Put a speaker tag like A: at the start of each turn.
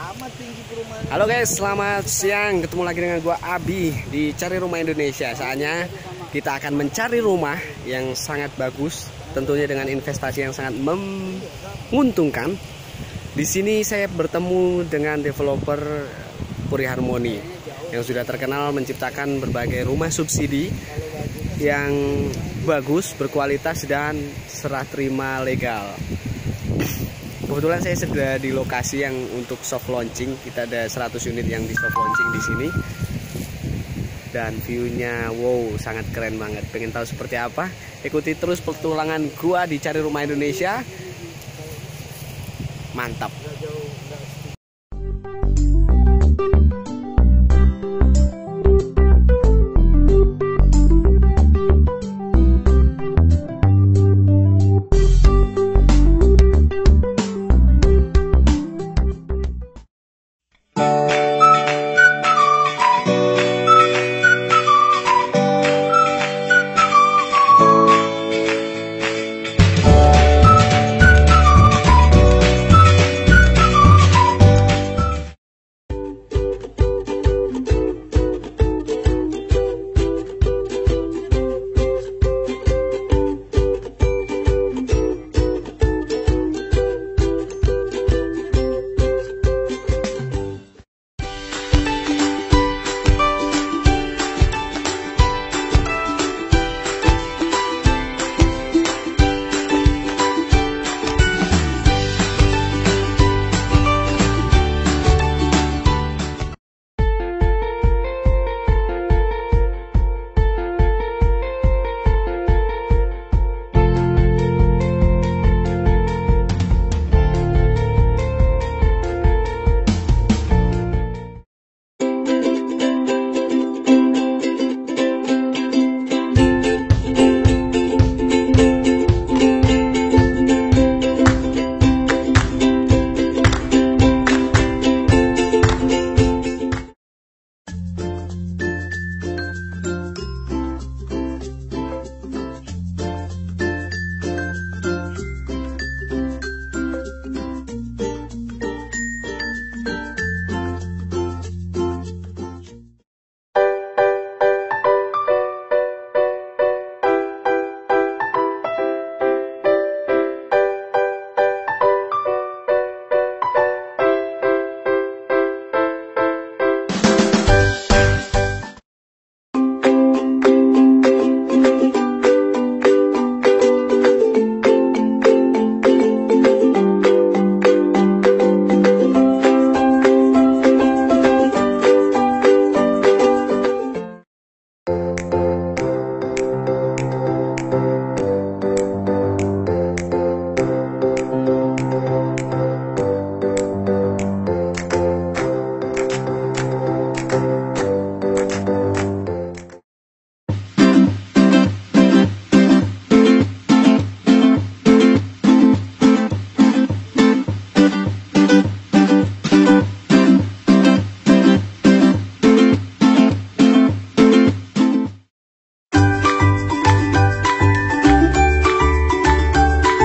A: Halo guys, selamat siang. Ketemu lagi dengan gua Abi di Cari Rumah Indonesia. Saatnya kita akan mencari rumah yang sangat bagus, tentunya dengan investasi yang sangat menguntungkan. Di sini saya bertemu dengan developer Puri Harmoni yang sudah terkenal menciptakan berbagai rumah subsidi yang bagus, berkualitas dan serah terima legal. Kebetulan saya sudah di lokasi yang untuk soft launching. Kita ada 100 unit yang di soft launching di sini. Dan view-nya wow, sangat keren banget. Pengen tahu seperti apa? Ikuti terus petualangan gua di Cari Rumah Indonesia. Mantap.